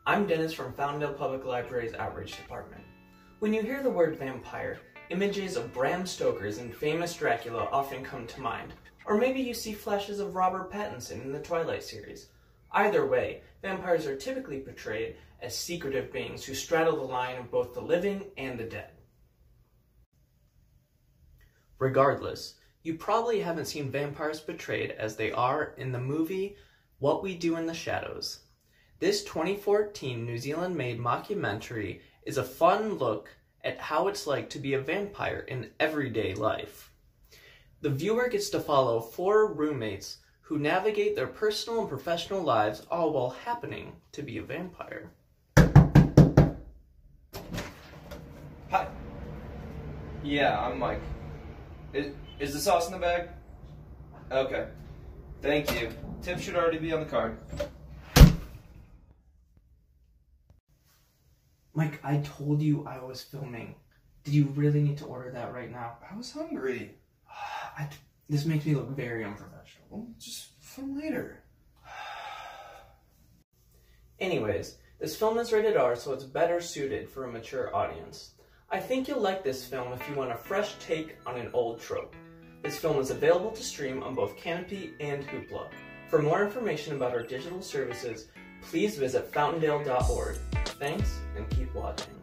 I'm Dennis from Fountaindale Public Library's Outreach Department. When you hear the word vampire, images of Bram Stoker's and famous Dracula often come to mind, or maybe you see flashes of Robert Pattinson in the Twilight series. Either way, vampires are typically portrayed as secretive beings who straddle the line of both the living and the dead. Regardless, you probably haven't seen vampires portrayed as they are in the movie What We Do in the Shadows. This 2014 New Zealand-made mockumentary is a fun look at how it's like to be a vampire in everyday life. The viewer gets to follow 4 roommates who navigate their personal and professional lives all while happening to be a vampire. Hi. Yeah, I'm Mike. Is the sauce in the bag? Okay. Thank you. Tip should already be on the card. Mike, I told you I was filming. Did you really need to order that right now? I was hungry. This makes me look very unprofessional. Well, just film later. Anyways, this film is rated R, so it's better suited for a mature audience. I think you'll like this film if you want a fresh take on an old trope. This film is available to stream on both Kanopy and Hoopla. For more information about our digital services, please visit fountaindale.org. Thanks, and keep watching.